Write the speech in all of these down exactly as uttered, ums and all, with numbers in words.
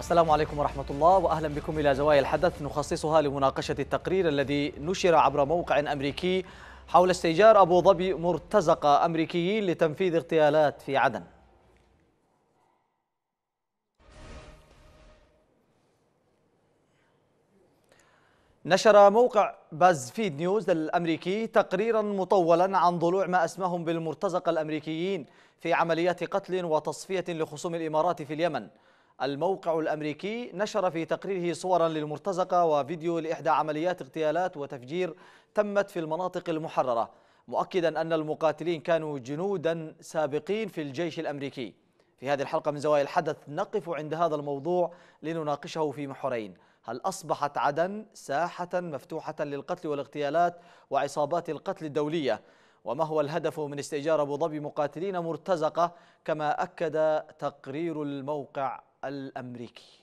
السلام عليكم ورحمة الله وأهلا بكم إلى زوايا الحدث نخصصها لمناقشة التقرير الذي نشر عبر موقع أمريكي حول استئجار أبو ظبي مرتزقة أمريكيين لتنفيذ اغتيالات في عدن. نشر موقع بازفيد نيوز الأمريكي تقريرا مطولا عن ضلوع ما أسماهم بالمرتزقة الأمريكيين في عمليات قتل وتصفية لخصوم الإمارات في اليمن. الموقع الأمريكي نشر في تقريره صورا للمرتزقة وفيديو لإحدى عمليات اغتيالات وتفجير تمت في المناطق المحررة، مؤكدا أن المقاتلين كانوا جنودا سابقين في الجيش الأمريكي. في هذه الحلقة من زوايا الحدث نقف عند هذا الموضوع لنناقشه في محورين: هل أصبحت عدن ساحة مفتوحة للقتل والاغتيالات وعصابات القتل الدولية؟ وما هو الهدف من استئجار أبو ظبي مقاتلين مرتزقة كما أكد تقرير الموقع الأمريكي؟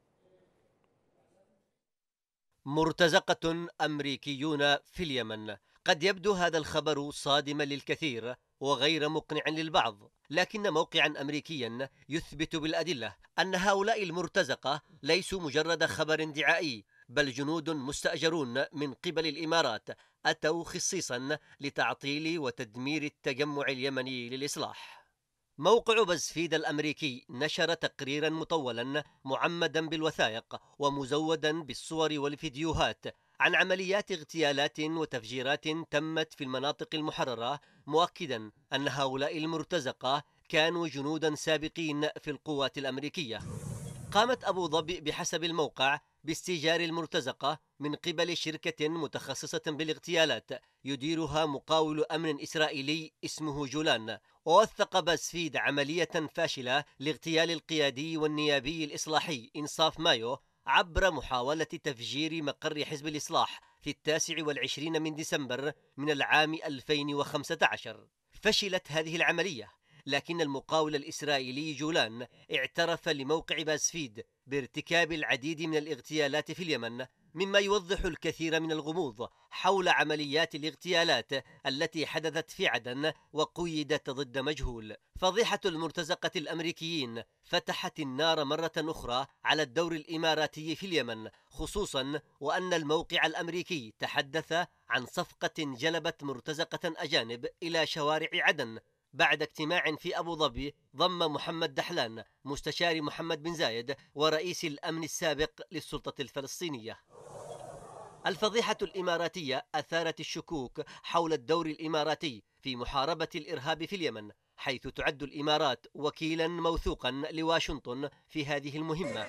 مرتزقة أمريكيون في اليمن. قد يبدو هذا الخبر صادما للكثير وغير مقنع للبعض، لكن موقعا أمريكيا يثبت بالأدلة أن هؤلاء المرتزقة ليسوا مجرد خبر ادعائي، بل جنود مستأجرون من قبل الإمارات أتوا خصيصا لتعطيل وتدمير التجمع اليمني للإصلاح. موقع بازفيد الأمريكي نشر تقريرا مطولا معمدا بالوثائق ومزودا بالصور والفيديوهات عن عمليات اغتيالات وتفجيرات تمت في المناطق المحررة، مؤكدا أن هؤلاء المرتزقة كانوا جنودا سابقين في القوات الأمريكية. قامت أبو ظبي بحسب الموقع باستئجار المرتزقة من قبل شركة متخصصة بالاغتيالات يديرها مقاول أمن إسرائيلي اسمه جولان. ووثق بازفيد عملية فاشلة لاغتيال القيادي والنيابي الإصلاحي إنصاف مايو عبر محاولة تفجير مقر حزب الإصلاح في التاسع والعشرين من ديسمبر من العام ألفين وخمسة عشر. فشلت هذه العملية، لكن المقاول الإسرائيلي جولان اعترف لموقع بازفيد بارتكاب العديد من الاغتيالات في اليمن، مما يوضح الكثير من الغموض حول عمليات الاغتيالات التي حدثت في عدن وقيدت ضد مجهول. فضيحة المرتزقة الأمريكيين فتحت النار مرة أخرى على الدور الإماراتي في اليمن، خصوصا وأن الموقع الأمريكي تحدث عن صفقة جلبت مرتزقة أجانب إلى شوارع عدن بعد اجتماع في أبو ظبي ضم محمد دحلان مستشار محمد بن زايد ورئيس الأمن السابق للسلطة الفلسطينية. الفضيحة الإماراتية أثارت الشكوك حول الدور الإماراتي في محاربة الإرهاب في اليمن، حيث تعد الإمارات وكيلا موثوقا لواشنطن في هذه المهمة،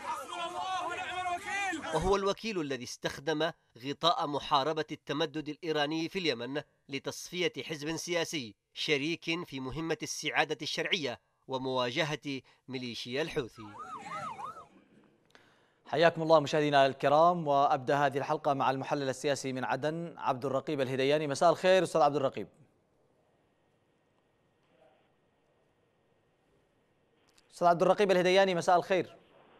وهو الوكيل الذي استخدم غطاء محاربة التمدد الإيراني في اليمن لتصفية حزب سياسي شريك في مهمة السعادة الشرعية ومواجهة ميليشيا الحوثي. حياكم الله مشاهدينا الكرام، وأبدأ هذه الحلقة مع المحلل السياسي من عدن عبد الرقيب الهذياني. مساء الخير أستاذ عبد الرقيب. أستاذ عبد الرقيب الهذياني مساء الخير.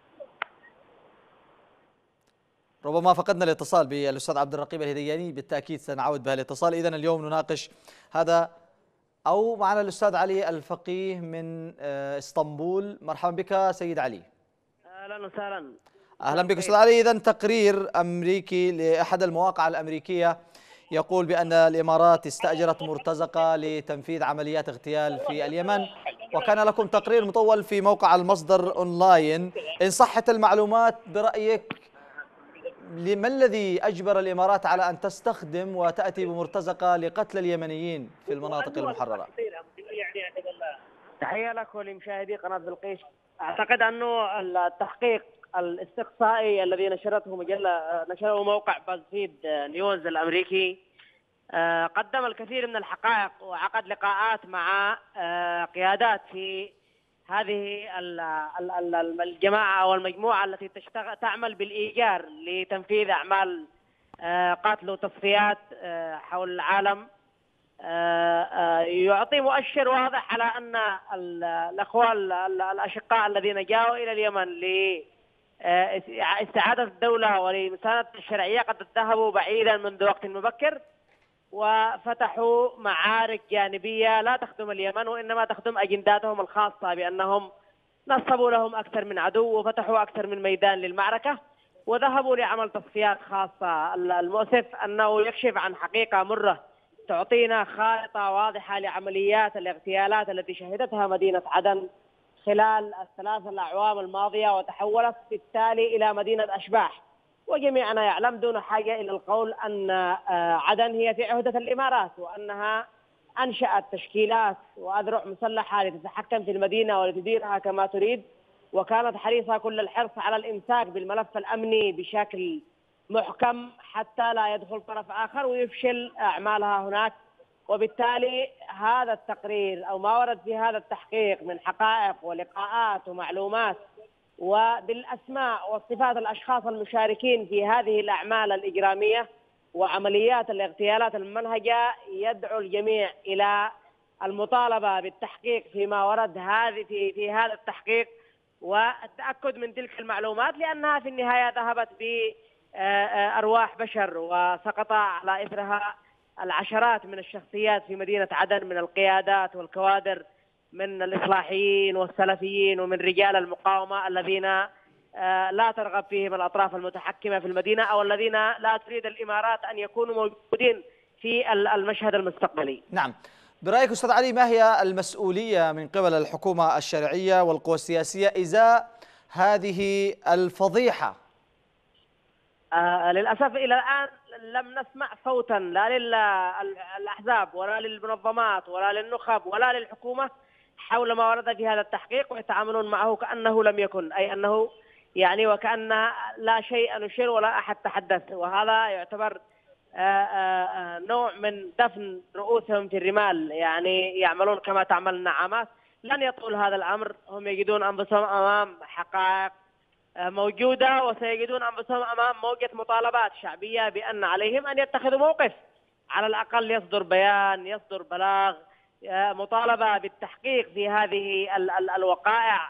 ربما فقدنا الاتصال بالأستاذ عبد الرقيب الهذياني، بالتأكيد سنعود بها الاتصال. إذن اليوم نناقش هذا، أو معنا الأستاذ علي الفقيه من اسطنبول. مرحبا بك سيد علي. أهلا وسهلا. أهلا بك أستاذ علي. إذن تقرير أمريكي لأحد المواقع الأمريكية يقول بأن الإمارات استأجرت مرتزقة لتنفيذ عمليات اغتيال في اليمن، وكان لكم تقرير مطول في موقع المصدر أونلاين. إن صحت المعلومات برأيك ما الذي أجبر الإمارات على أن تستخدم وتأتي بمرتزقة لقتل اليمنيين في المناطق المحررة؟ تحية لك ولمشاهدي قناة بلقيس. أعتقد أنه التحقيق الاستقصائي الذي نشرته مجلة نشره موقع بازفيد نيوز الأمريكي قدم الكثير من الحقائق وعقد لقاءات مع قيادات في هذه الجماعة أو المجموعة التي تعمل بالإيجار لتنفيذ أعمال قتل وتصفيات حول العالم. يعطي مؤشر واضح على أن الأخوة الأشقاء الذين جاءوا إلى اليمن لاستعادة الدولة ولمساندة الشرعية قد ذهبوا بعيدا منذ وقت مبكر وفتحوا معارك جانبية لا تخدم اليمن وإنما تخدم أجنداتهم الخاصة، بأنهم نصبوا لهم أكثر من عدو وفتحوا أكثر من ميدان للمعركة، وذهبوا لعمل تصفيات خاصة. المؤسف أنه يكشف عن حقيقة مرة تعطينا خارطة واضحة لعمليات الاغتيالات التي شهدتها مدينة عدن خلال الثلاث الأعوام الماضية، وتحولت بالتالي إلى مدينة أشباح. وجميعنا يعلم دون حاجة إلى القول أن عدن هي في عهدة الإمارات، وأنها أنشأت تشكيلات وأذرع مسلحة لتتحكم في المدينة ولتديرها كما تريد، وكانت حريصة كل الحرص على الإمساك بالملف الأمني بشكل محكم حتى لا يدخل طرف آخر ويفشل أعمالها هناك. وبالتالي هذا التقرير أو ما ورد في هذا التحقيق من حقائق ولقاءات ومعلومات وبالأسماء وصفات الأشخاص المشاركين في هذه الأعمال الإجرامية وعمليات الاغتيالات الممنهجة يدعو الجميع إلى المطالبة بالتحقيق فيما ورد هذه في في هذا التحقيق، والتأكد من تلك المعلومات، لأنها في النهاية ذهبت بأرواح بشر وسقط على إثرها العشرات من الشخصيات في مدينة عدن من القيادات والكوادر من الإصلاحيين والسلفيين ومن رجال المقاومة الذين لا ترغب فيهم الأطراف المتحكمة في المدينة أو الذين لا تريد الإمارات أن يكونوا موجودين في المشهد المستقبلي. نعم، برأيك أستاذ علي ما هي المسؤولية من قبل الحكومة الشرعية والقوى السياسية إزاء هذه الفضيحة؟ آه للأسف إلى الآن لم نسمع صوتا لا للأحزاب ولا للمنظمات ولا للنخب ولا للحكومة حول ما ورد في هذا التحقيق، ويتعاملون معه كأنه لم يكن، أي أنه يعني وكأن لا شيء نشر ولا أحد تحدث. وهذا يعتبر آآ آآ نوع من دفن رؤوسهم في الرمال، يعني يعملون كما تعمل النعامات. لن يطول هذا الأمر، هم يجدون أنفسهم أمام حقائق موجودة، وسيجدون أنفسهم أمام موجة مطالبات شعبية بأن عليهم أن يتخذوا موقف، على الأقل يصدر بيان، يصدر بلاغ، مطالبة بالتحقيق في هذه الوقائع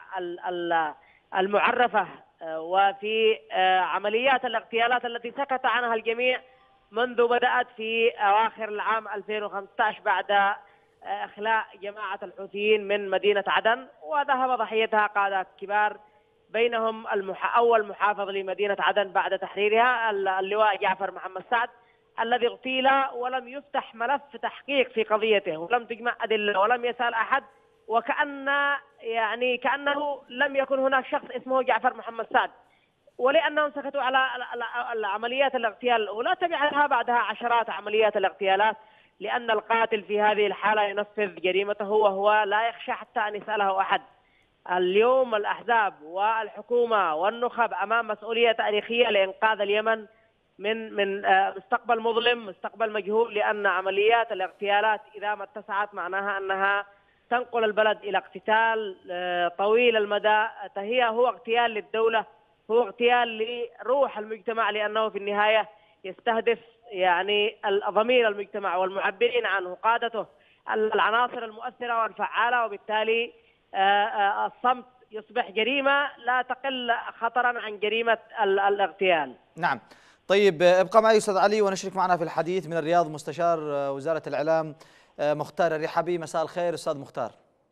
المعرفة وفي عمليات الاغتيالات التي سكت عنها الجميع منذ بدأت في أواخر العام ألفين وخمسة عشر بعد إخلاء جماعة الحوثيين من مدينة عدن، وذهب ضحيتها قادة كبار، بينهم المح... أول محافظ لمدينة عدن بعد تحريرها اللواء جعفر محمد سعد، الذي اغتيل ولم يفتح ملف تحقيق في قضيته ولم تجمع أدلة ولم يسأل أحد، وكأن يعني كأنه لم يكن هناك شخص اسمه جعفر محمد سعد. ولأنهم سكتوا على العمليات الاغتيال الأولى تبعها بعدها عشرات عمليات الاغتيالات، لأن القاتل في هذه الحالة ينفذ جريمته وهو لا يخشى حتى أن يسأله أحد. اليوم الأحزاب والحكومة والنخب أمام مسؤولية تاريخية لإنقاذ اليمن من من مستقبل مظلم، مستقبل مجهول، لأن عمليات الاغتيالات إذا ما اتسعت معناها أنها تنقل البلد إلى اقتتال طويل المدى. هي هو اغتيال للدولة، هو اغتيال لروح المجتمع، لأنه في النهاية يستهدف يعني ضمير المجتمع والمعبرين عنه، قادته، العناصر المؤثرة والفعالة، وبالتالي الصمت يصبح جريمة لا تقل خطرا عن جريمة الاغتيال. نعم، طيب ابقى معي أستاذ علي ونشرك معنا في الحديث من الرياض مستشار وزارة الإعلام مختار الرحبي. مساء الخير أستاذ مختار.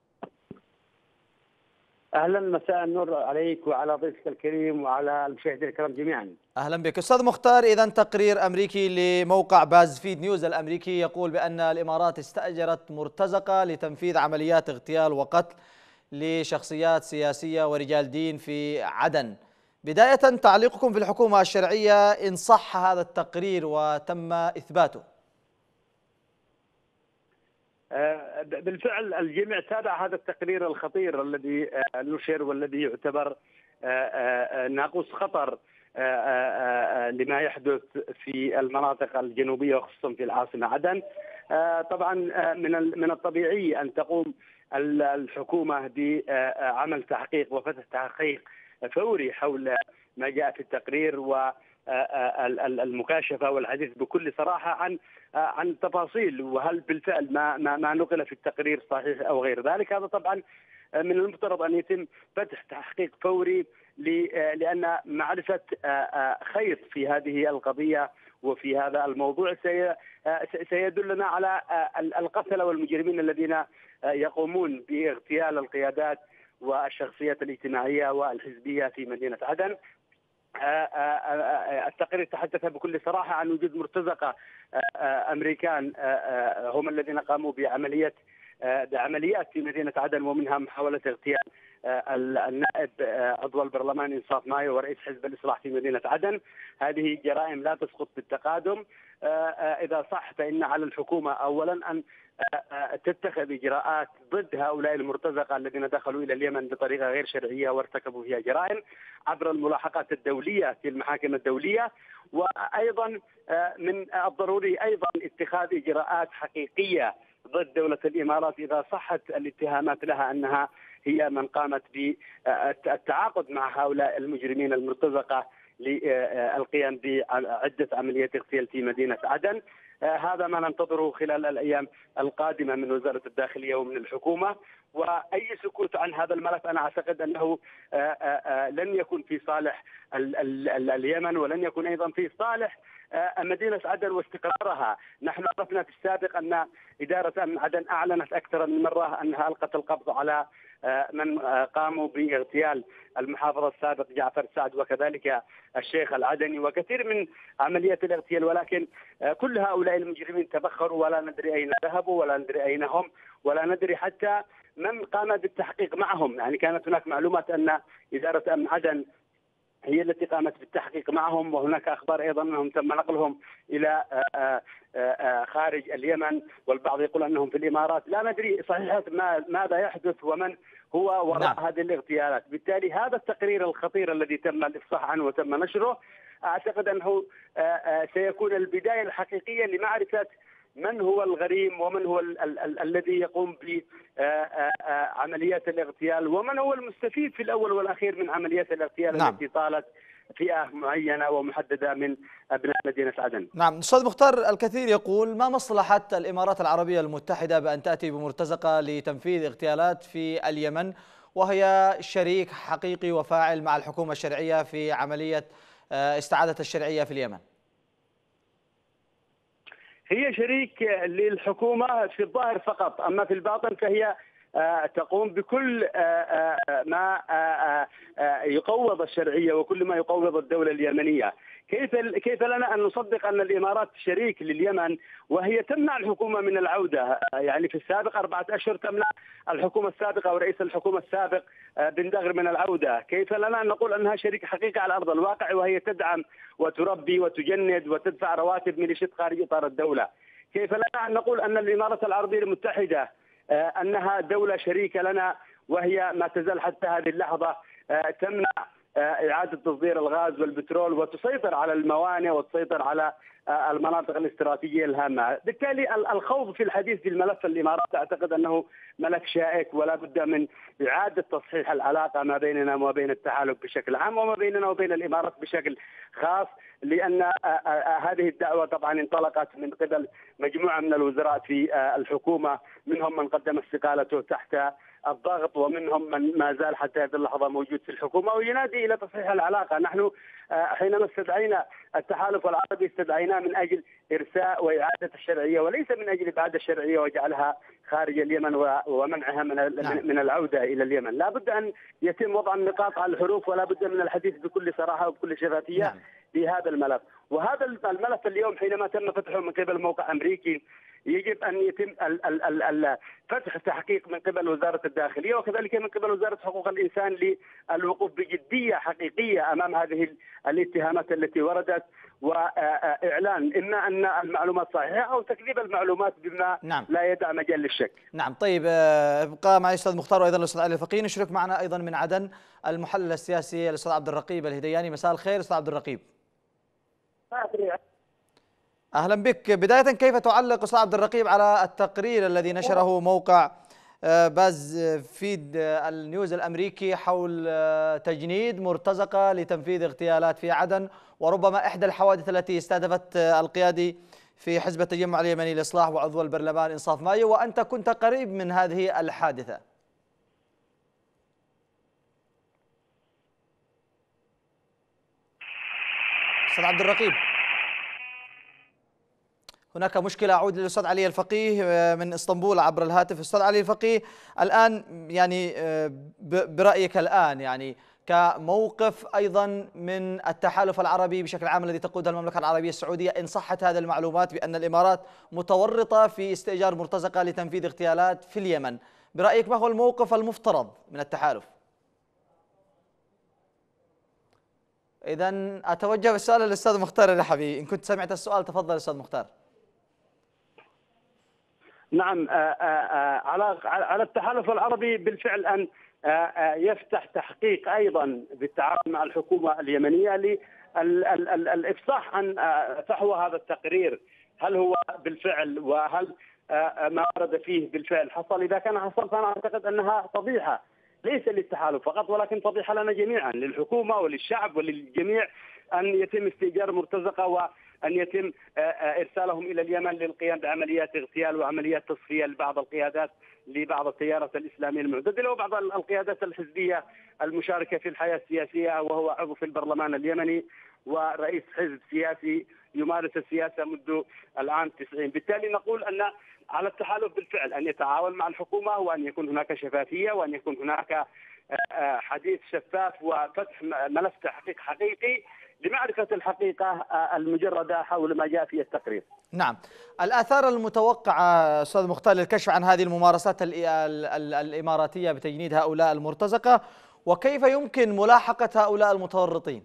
اهلا، مساء النور عليك وعلى ضيفك الكريم وعلى المشاهدين الكرام جميعا. اهلا بك استاذ مختار. اذا تقرير امريكي لموقع بازفيد نيوز الامريكي يقول بان الامارات استاجرت مرتزقه لتنفيذ عمليات اغتيال وقتل لشخصيات سياسيه ورجال دين في عدن. بدايه تعليقكم في الحكومه الشرعيه ان صح هذا التقرير وتم اثباته. بالفعل الجميع تابع هذا التقرير الخطير الذي نشر والذي يعتبر ناقوس خطر لما يحدث في المناطق الجنوبية وخصوصا في العاصمة عدن. طبعا من من الطبيعي أن تقوم الحكومة بعمل تحقيق وفتح تحقيق فوري حول ما جاء في التقرير و المكاشفه والحديث بكل صراحه عن عن تفاصيل، وهل بالفعل ما ما, ما نقل في التقرير صحيح او غير ذلك. هذا طبعا من المفترض ان يتم فتح تحقيق فوري لان معرفه خيط في هذه القضيه وفي هذا الموضوع سيدلنا على القتله والمجرمين الذين يقومون باغتيال القيادات والشخصيات الاجتماعية والحزبية في مدينة عدن. التقرير تحدث بكل صراحة عن وجود مرتزقة أمريكان هم الذين قاموا بعملية بعمليات في مدينة عدن، ومنها محاولة اغتيال النائب عضو البرلمان إنصاف مايو ورئيس حزب الإصلاح في مدينة عدن. هذه جرائم لا تسقط بالتقادم. إذا صح فإن على الحكومة أولا أن تتخذ إجراءات ضد هؤلاء المرتزقة الذين دخلوا إلى اليمن بطريقة غير شرعية وارتكبوا فيها جرائم عبر الملاحقات الدولية في المحاكم الدولية. وأيضا من الضروري أيضا اتخاذ إجراءات حقيقية ضد دولة الإمارات إذا صحت الاتهامات لها أنها هي من قامت بالتعاقد مع هؤلاء المجرمين المرتزقة للقيام بعدة عمليات اغتيال في مدينة عدن. هذا ما ننتظره خلال الأيام القادمة من وزارة الداخلية ومن الحكومة. وأي سكوت عن هذا الملف أنا أعتقد أنه لن يكون في صالح اليمن، ولن يكون أيضا في صالح مدينة عدن واستقرارها. نحن عرفنا في السابق أن إدارة أمن عدن أعلنت أكثر من مرة أنها ألقت القبض على من قاموا باغتيال المحافظ السابق جعفر سعد وكذلك الشيخ العدني وكثير من عمليات الاغتيال، ولكن كل هؤلاء المجرمين تبخروا ولا ندري أين ذهبوا ولا ندري أين هم ولا ندري حتى من قام بالتحقيق معهم. يعني كانت هناك معلومات أن إدارة أمن عدن هي التي قامت بالتحقيق معهم، وهناك أخبار أيضا أنهم تم نقلهم إلى خارج اليمن، والبعض يقول أنهم في الإمارات. لا ندري صحيحة ماذا يحدث ومن هو وراء نعم. هذه الاغتيالات. بالتالي هذا التقرير الخطير الذي تم الإفصاح عنه وتم نشره أعتقد أنه سيكون البداية الحقيقية لمعرفة من هو الغريم ومن هو ال ال ال الذي يقوم بعمليات الاغتيال ومن هو المستفيد في الأول والأخير من عمليات الاغتيال نعم. التي طالت فئة معينة ومحددة من أبناء مدينة عدن. نعم أستاذ مختار، الكثير يقول ما مصلحة الإمارات العربية المتحدة بأن تأتي بمرتزقة لتنفيذ اغتيالات في اليمن وهي شريك حقيقي وفاعل مع الحكومة الشرعية في عملية استعادة الشرعية في اليمن؟ هي شريك للحكومة في الظاهر فقط، أما في الباطن فهي تقوم بكل ما يقوض الشرعية وكل ما يقوض الدولة اليمنية. كيف كيف لنا أن نصدق أن الإمارات شريك لليمن وهي تمنع الحكومة من العودة؟ يعني في السابق أربعة أشهر تمنع الحكومة السابقة ورئيس الحكومة السابق بن دغر من العودة. كيف لنا أن نقول أنها شريك حقيقي على أرض الواقع وهي تدعم وتربي وتجند وتدفع رواتب ميليشيات خارج إطار الدولة؟ كيف لنا أن نقول أن الإمارات العربية المتحدة أنها دولة شريكة لنا وهي ما تزال حتى هذه اللحظة تمنع إعادة تصدير الغاز والبترول وتسيطر على الموانئ وتسيطر على المناطق الاستراتيجية الهامة؟ بالتالي الخوض في الحديث في الملف الإمارات أعتقد أنه ملف شائك، ولا بد من إعادة تصحيح العلاقة ما بيننا وما بين التحالف بشكل عام وما بيننا وبين الإمارات بشكل خاص، لأن هذه الدعوة طبعا انطلقت من قبل مجموعة من الوزراء في الحكومة، منهم من قدم استقالته تحت الضغط ومنهم من ما زال حتى هذه اللحظة موجود في الحكومة وينادي إلى تصحيح العلاقة. نحن حينما استدعينا التحالف العربي استدعيناه من أجل إرساء وإعادة الشرعية وليس من أجل إبعاد الشرعية وجعلها خارج اليمن ومنعها من من العودة إلى اليمن. لا بد أن يتم وضع النقاط على الحروف ولا بد من الحديث بكل صراحة وبكل شفافية نعم. في هذا الملف. وهذا الملف اليوم حينما تم فتحه من قبل موقع أمريكي يجب أن يتم فتح تحقيق من قبل وزارة الداخلية وكذلك من قبل وزارة حقوق الإنسان للوقوف بجدية حقيقية أمام هذه الاتهامات التي وردت، وإعلان إما أن المعلومات صحيحة أو تكذيب المعلومات بما نعم. لا يدع مجال للشك. نعم طيب، ابقى معي أستاذ مختار وأيضا الأستاذ علي الفقيه. نشرك معنا أيضا من عدن المحلل السياسي الأستاذ عبد الرقيب الهدياني. مساء الخير أستاذ عبد الرقيب. أهلا بك. بداية كيف تعلق أستاذ عبد الرقيب على التقرير الذي نشره موقع باز فيد النيوز الأمريكي حول تجنيد مرتزقة لتنفيذ اغتيالات في عدن وربما إحدى الحوادث التي استهدفت القيادي في حزب التجمع اليمني للإصلاح وعضو البرلمان إنصاف مايو، وأنت كنت قريب من هذه الحادثة؟ أستاذ عبد الرقيب هناك مشكلة. أعود للأستاذ علي الفقيه من اسطنبول عبر الهاتف. أستاذ علي الفقيه، الآن يعني برأيك الآن يعني كموقف أيضا من التحالف العربي بشكل عام الذي تقودها المملكة العربية السعودية، إن صحت هذه المعلومات بأن الإمارات متورطة في استئجار مرتزقة لتنفيذ اغتيالات في اليمن، برأيك ما هو الموقف المفترض من التحالف؟ إذا أتوجه بالسؤال للأستاذ مختار الرحبي، إن كنت سمعت السؤال تفضل أستاذ مختار. نعم، على على التحالف العربي بالفعل أن يفتح تحقيق أيضا بالتعاون مع الحكومة اليمنية للإفصاح عن فحوى هذا التقرير، هل هو بالفعل وهل ما ورد فيه بالفعل حصل. إذا كان حصل فأنا أعتقد أنها فضيحة ليس للتحالف فقط ولكن فضيحة لنا جميعا، للحكومة وللشعب وللجميع، أن يتم استئجار مرتزقة وأن يتم إرسالهم إلى اليمن للقيام بعمليات اغتيال وعمليات تصفية لبعض القيادات لبعض التيارات الإسلامية المعتدلة وبعض القيادات الحزبية المشاركة في الحياة السياسية، وهو عضو في البرلمان اليمني ورئيس حزب سياسي يمارس السياسة منذ العام تسعين. بالتالي نقول أن على التحالف بالفعل أن يتعاون مع الحكومة وأن يكون هناك شفافية وأن يكون هناك حديث شفاف وفتح ملف تحقيق حقيقي لمعرفة الحقيقة المجردة حول ما جاء في التقرير. نعم، الآثار المتوقعة أستاذ مختار للكشف عن هذه الممارسات الإماراتية بتجنيد هؤلاء المرتزقة، وكيف يمكن ملاحقة هؤلاء المتورطين؟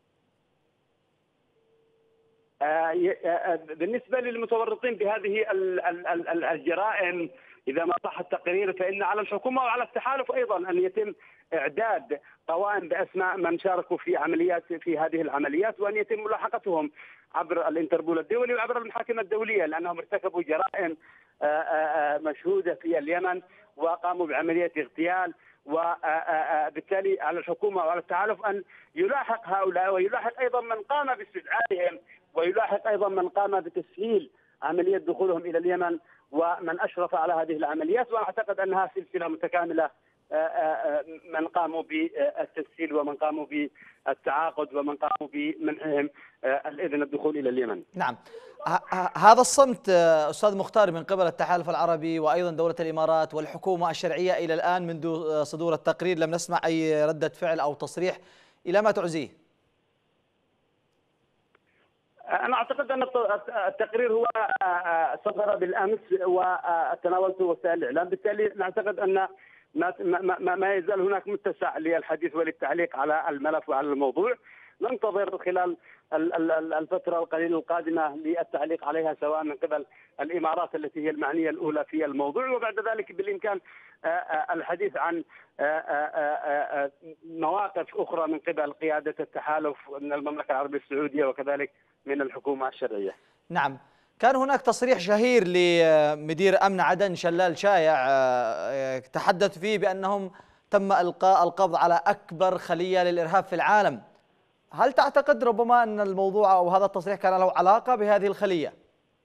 بالنسبة للمتورطين بهذه الجرائم إذا ما صح التقرير فإن على الحكومة وعلى التحالف أيضا أن يتم إعداد قوائم بأسماء من شاركوا في عمليات في هذه العمليات، وأن يتم ملاحقتهم عبر الانتربول الدولي وعبر المحاكم الدولية، لأنهم ارتكبوا جرائم مشهودة في اليمن وقاموا بعمليات اغتيال، وبالتالي على الحكومة وعلى التحالف أن يلاحق هؤلاء ويلاحق أيضا من قام باستدعائهم ويلاحق أيضا من قام بتسهيل عملية دخولهم إلى اليمن ومن أشرف على هذه العمليات. وأعتقد أنها سلسلة متكاملة، من قاموا بالتسهيل ومن قاموا بالتعاقد ومن قاموا بمنعهم الإذن الدخول إلى اليمن. نعم، هذا الصمت أستاذ مختار من قبل التحالف العربي وأيضا دولة الإمارات والحكومة الشرعية إلى الآن منذ صدور التقرير لم نسمع أي ردة فعل أو تصريح، إلى ما تعزيه؟ أنا أعتقد أن التقرير هو صدر بالأمس وتناولته وسائل الإعلام، بالتالي نعتقد أن ما ما يزال هناك متسع للحديث وللتعليق على الملف وعلى الموضوع. ننتظر خلال الفترة القليلة القادمة للتعليق عليها سواء من قبل الإمارات التي هي المعنية الأولى في الموضوع، وبعد ذلك بالإمكان الحديث عن مواقف أخرى من قبل قيادة التحالف من المملكة العربية السعودية وكذلك من الحكومة الشرعية. نعم، كان هناك تصريح شهير لمدير أمن عدن شلال شايع تحدث فيه بأنهم تم إلقاء القبض على أكبر خلية للإرهاب في العالم. هل تعتقد ربما أن الموضوع أو هذا التصريح كان له علاقة بهذه الخلية؟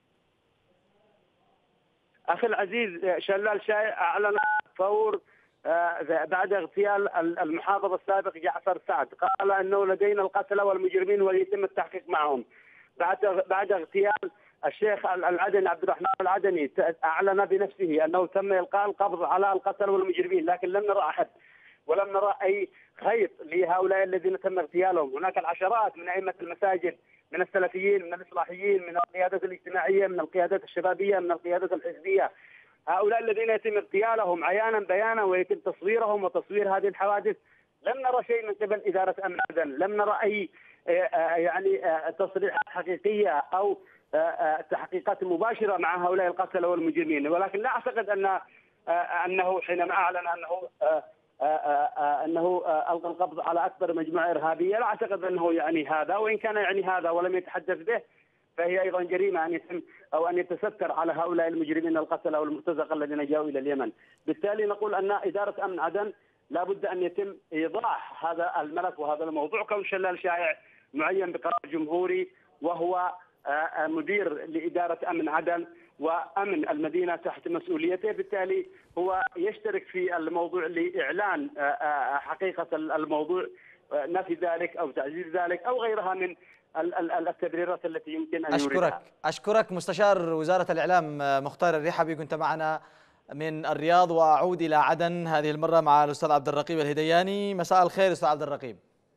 أخي العزيز، شلال شايع أعلن فور بعد اغتيال المحافظ السابق جعفر سعد، قال أنه لدينا القتلة والمجرمين ويتم التحقيق معهم. بعد بعد اغتيال الشيخ العدني عبد الرحمن العدني أعلن بنفسه أنه تم إلقاء القبض على القتلة والمجرمين، لكن لم نرى أحد ولم نرى أي خيط لهؤلاء الذين تم اغتيالهم. هناك العشرات من أئمة المساجد، من السلفيين، من الإصلاحيين، من القيادات الاجتماعية، من القيادات الشبابية، من القيادات الحزبية، هؤلاء الذين يتم اغتيالهم عيانا بيانا ويتم تصويرهم وتصوير هذه الحوادث. لم نرى شيء من قبل إدارة أمن عدن، لم نرى أي يعني تصريحات حقيقية أو تحقيقات مباشرة مع هؤلاء القتلة والمجرمين. ولكن لا أعتقد أن أنه حينما أعلن أنه أنه ألقى القبض على أكبر مجموعة إرهابية، لا أعتقد أنه يعني هذا، وإن كان يعني هذا ولم يتحدث به فهي أيضا جريمة أن يتم أو أن يتستر على هؤلاء المجرمين القتلة والمرتزقة الذين جاءوا إلى اليمن. بالتالي نقول أن إدارة أمن عدن لا بد أن يتم إيضاح هذا الملف وهذا الموضوع. كون شلال شايع معين بقرار جمهوري وهو مدير لإدارة أمن عدن وأمن المدينة تحت مسؤوليته، بالتالي هو يشترك في الموضوع لإعلان حقيقة الموضوع، نفي ذلك أو تعزيز ذلك أو غيرها من التبريرات التي يمكن أن أشكرك يوردها. أشكرك مستشار وزارة الإعلام مختار الرحبي، كنت معنا من الرياض. وأعود إلى عدن هذه المرة مع الأستاذ عبد الرقيب الهدياني. مساء الخير أستاذ عبد الرقيب.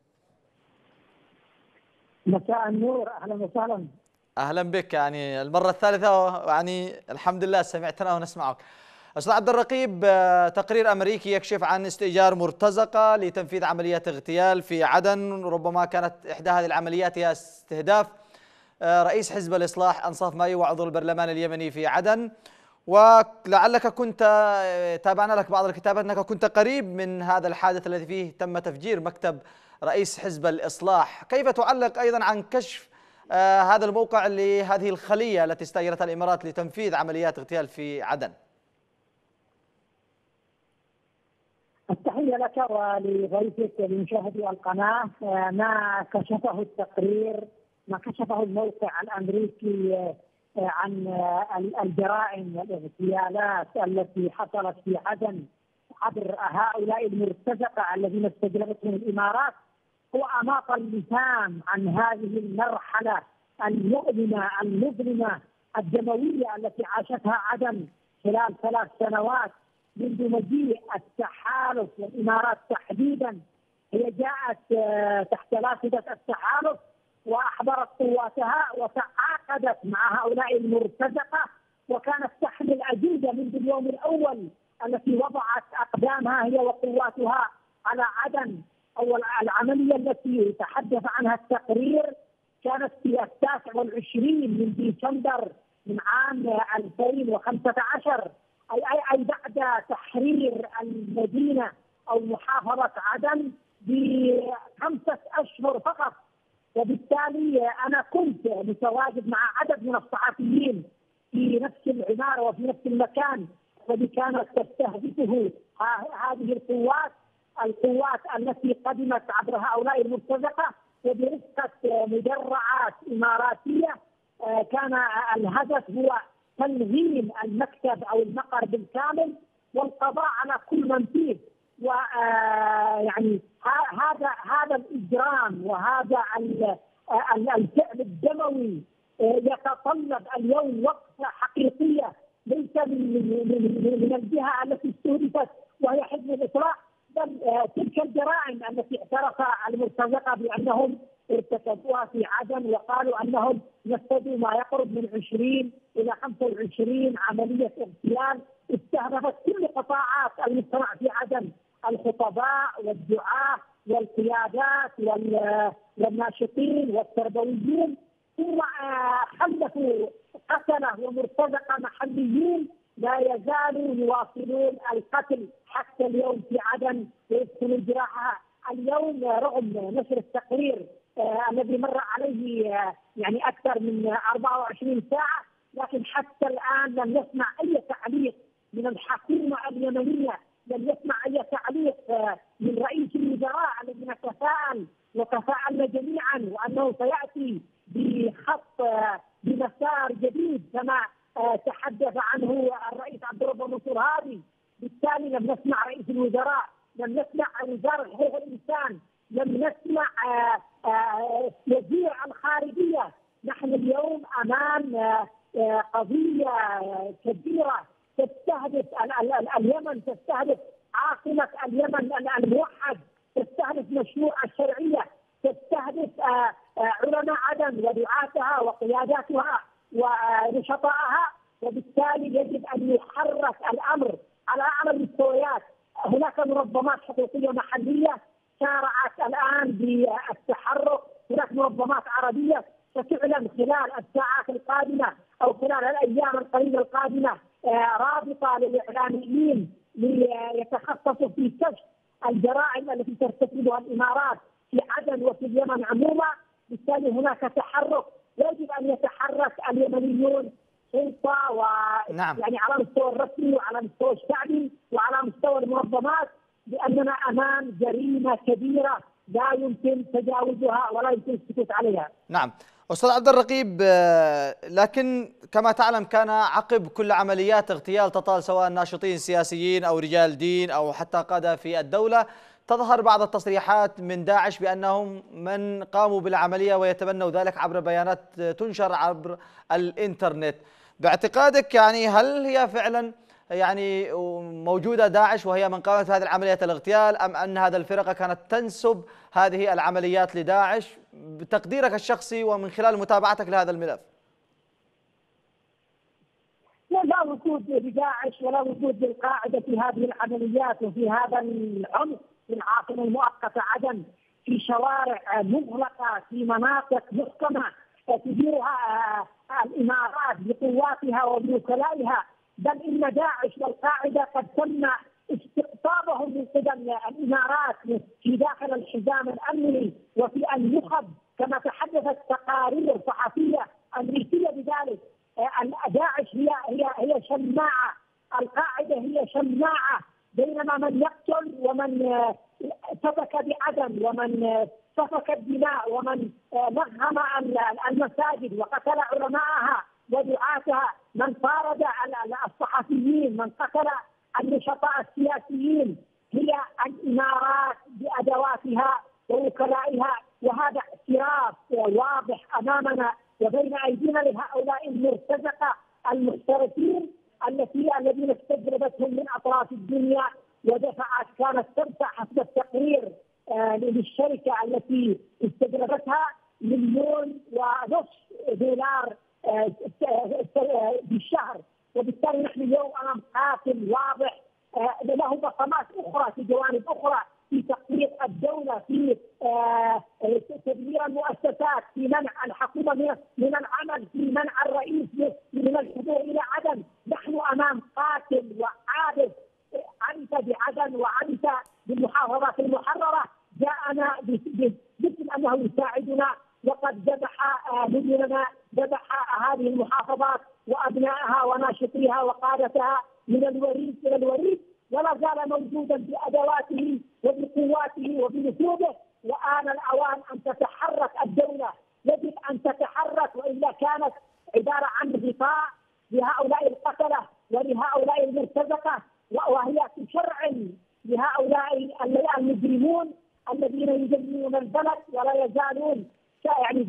مساء النور، أهلا وسهلا. أهلا بك، يعني المرة الثالثة، يعني الحمد لله سمعتنا ونسمعك. أستاذ عبد الرقيب، تقرير أمريكي يكشف عن استئجار مرتزقة لتنفيذ عملية اغتيال في عدن، ربما كانت إحدى هذه العمليات هي استهداف رئيس حزب الإصلاح أنصاف مايو وعضو البرلمان اليمني في عدن. ولعلك كنت تابعنا لك بعض الكتابات أنك كنت قريب من هذا الحادث الذي فيه تم تفجير مكتب رئيس حزب الإصلاح. كيف تعلق أيضا عن كشف آه هذا الموقع لهذه الخلية التي استأجرتها الإمارات لتنفيذ عمليات اغتيال في عدن؟ التحية لك ولضيفك لمشاهدي القناة. ما كشفه التقرير، ما كشفه الموقع الأمريكي عن الجرائم والاغتيالات التي حصلت في عدن عبر هؤلاء المرتزقة الذين استجلبتهم الإمارات هو أناط اللسان عن هذه المرحلة المؤلمة المظلمة الدموية التي عاشتها عدن خلال ثلاث سنوات منذ مجيء التحالف والإمارات تحديدا. هي جاءت تحت لافتة التحالف وأحضرت قواتها وتعاقدت مع هؤلاء المرتزقة، وكانت تحمل أجندة منذ اليوم الأول التي وضعت أقدامها هي وقواتها على عدن. أول العملية التي تحدث عنها التقرير كانت في التاسع والعشرين من ديسمبر من عام ألفين وخمسة عشر، أي أي أي بعد تحرير المدينة أو محافظة عدن بخمسة أشهر فقط. وبالتالي أنا كنت متواجد مع عدد من الصحفيين في نفس العمارة وفي نفس المكان الذي كانت تستهدفه هذه القوات القوات التي قدمت عبر هؤلاء المرتزقة وبرفقة مدرعات إماراتية. كان الهدف هو تنظيم المكتب أو المقر بالكامل والقضاء على كل من فيه. ويعني هذا هذا الإجرام وهذا الفعل الدموي يتطلب اليوم وقفة حقيقية ليس من من الجهة التي استهدفت وهي حزب الإصلاح، بل تلك الجرائم التي اعترف المرتزقة بأنهم ارتكبوها في عدن، وقالوا أنهم نفذوا ما يقرب من عشرين إلى خمسة وعشرين عملية اغتيال استهدفت كل قطاعات المجتمع في عدن، الخطباء والدعاة والقيادات والناشطين والتربويين، ثم خلفوا قتله ومرتزقة محليين لا يزالوا يواصلون القتل حتى اليوم في عدن ويدخلون جراحها. اليوم رغم نشر التقرير آه الذي مر عليه آه يعني أكثر من أربعة وعشرين ساعة، لكن حتى الآن لم نسمع أي تعليق من الحكومة اليمنية، لم نسمع أي تعليق آه من رئيس الوزراء الذين تفاءل وتفاءلنا جميعا وأنه سيأتي بخط آه بمسار جديد كما آه تحدث عنه الرئيس عبد الرب منصور هادي. بالتالي لم نسمع رئيس الوزراء، لم نسمع وزارة حقوق الإنسان، لم نسمع آآ آآ وزير الخارجية. نحن اليوم أمام قضية كبيرة تستهدف اليمن، تستهدف عاصمة اليمن الموحد، تستهدف مشروع الشرعية، تستهدف علماء عدن ودعاتها وقياداتها ونشطائها. وبالتالي يجب أن يحرك الأمر على أعلى المستويات. هناك منظمات حقوقية محلية سارعت الآن بالتحرك، هناك منظمات عربية ستعلن خلال الساعات القادمة أو خلال الأيام القليلة القادمة رابطة للإعلاميين ليتخصصوا في كشف الجرائم التي ترتكبها الإمارات في عدن وفي اليمن عموما. بالتالي هناك تحرك، يجب أن يتحرك اليمنيون سلطة و نعم. يعني على مستوى الرسمي وعلى مستوى الشعبي وعلى مستوى المنظمات، لأننا أمام جريمة كبيرة لا يمكن تجاوزها ولا يمكن السكوت عليها. نعم أستاذ عبد الرقيب، لكن كما تعلم كان عقب كل عمليات اغتيال تطال سواء ناشطين سياسيين أو رجال دين أو حتى قادة في الدولة تظهر بعض التصريحات من داعش بأنهم من قاموا بالعملية ويتبنوا ذلك عبر بيانات تنشر عبر الإنترنت. باعتقادك يعني هل هي فعلا يعني موجودة داعش وهي من قامت بهذه العملية الاغتيال، أم أن هذه الفرقة كانت تنسب هذه العمليات لداعش؟ بتقديرك الشخصي ومن خلال متابعتك لهذا الملف. لا وجود لداعش ولا وجود للقاعدة في هذه العمليات وفي هذا العمق في العاصمة المؤقتة عدن، في شوارع مغلقة، في مناطق محكمة تديرها الإمارات بقواتها وبوكلائها، بل إن داعش والقاعدة قد تم استقطابهم من قبل الإمارات في داخل الحزام الأمني وفي النخب، كما تحدثت تقارير صحفية أمريكية بذلك. داعش هي هي هي شماعة، القاعدة هي شماعة، بينما من يقتل ومن سفك بعدن ومن سفك الدماء ومن نغم المساجد وقتل علماءها ودعاتها، من طارد الصحفيين، من قتل النشطاء السياسيين، هي الإمارات بأدواتها ووكلائها. وهذا اعتراف واضح أمامنا وبين أيدينا لهؤلاء المرتزقة المحترفين التي الذين استجلبتهم من أطراف الدنيا ودفعت، كانت تدفع حسب التقرير آه للشركة التي استجلبتها مليون ونصف دولار آه بالشهر. وبالتالي نحن اليوم أمام قاتل واضح آه له بصمات أخرى في جوانب أخرى في تقويض الدولة، في آه تدمير المؤسسات، في منع الحكومة من العمل، في منع الرئيس من الحضور إلى عدن. نحن أمام قاتل وعابث عبث بعدن وعبث بالمحافظات المحررة، جاءنا باسم أنه يساعدنا، وقد ذبح مدننا، ذبح هذه المحافظات وأبنائها وناشطيها وقادتها من الوريد إلى الوريد، ولا زال موجودا بأدواته وبقواته وبنفوذه. وآن الأوان أن تتحرك الدولة، يجب أن تتحرك، وإلا كانت عبارة عن غطاء لهؤلاء القتلة ولهؤلاء المرتزقة، وهي تشرعن لهؤلاء المجرمون الذين يجرمون البلد ولا يزالون يعني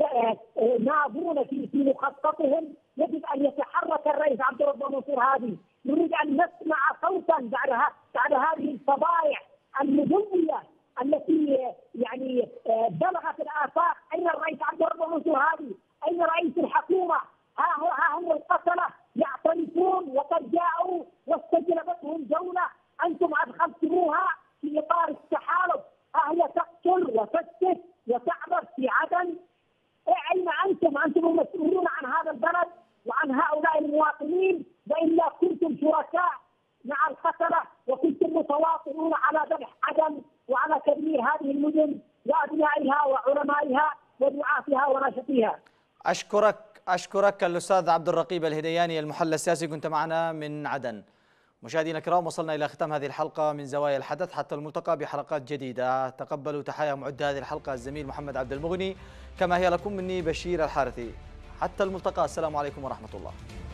ناظرون في في مخططهم. يجب ان يتحرك الرئيس عبد الرب منصور هادي. نريد ان نسمع صوتا بعد بعد هذه الفضائح المذليه التي يعني بلغت الافاق. اين الرئيس عبد الرب منصور هادي؟ اين رئيس الحكومه؟ ها هو ها هم القتله يعترفون وقد جاءوا واستجلبتهم دوله انتم ادخلتموها في اطار التحالف. ها هي تقتل وتسفك وتعبث في عدن. اين انتم؟ انتم المسؤولون عن هذا البلد وعن هؤلاء المواطنين، والا كنتم شركاء مع القتله وكنتم متواطئون على ذبح عدن وعلى تدمير هذه المدن وابنائها وعلمائها ودعاتها وناشطيها. اشكرك اشكرك الاستاذ عبد الرقيب الهذياني المحلل السياسي، كنت معنا من عدن. مشاهدينا الكرام، وصلنا إلى ختام هذه الحلقة من زوايا الحدث، حتى الملتقى بحلقات جديدة. تقبلوا تحايا معد هذه الحلقة الزميل محمد عبد المغني، كما هي لكم مني بشير الحارثي. حتى الملتقى، السلام عليكم ورحمة الله.